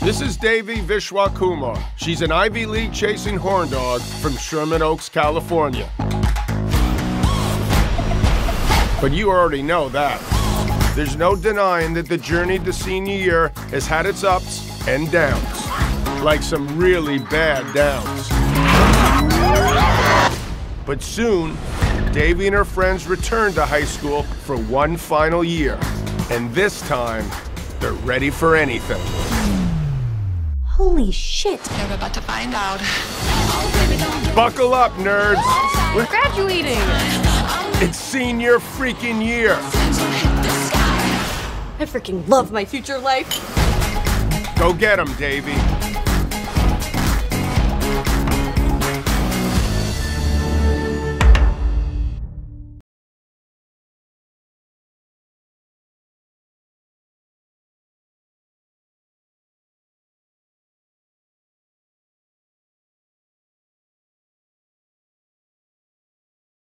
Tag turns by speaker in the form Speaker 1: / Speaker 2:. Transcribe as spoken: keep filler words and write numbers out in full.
Speaker 1: This is Devi Vishwakumar. She's an Ivy League chasing horn dog from Sherman Oaks, California. But you already know that. There's no denying that the journey to senior year has had its ups and downs, like some really bad downs. But soon, Devi and her friends return to high school for one final year. And this time, they're ready for anything.
Speaker 2: Holy shit.
Speaker 3: They're about to find out.
Speaker 1: Buckle up, nerds.
Speaker 2: We're graduating.
Speaker 1: It's senior freaking year.
Speaker 2: I freaking love my future life.
Speaker 1: Go get 'em, Davey.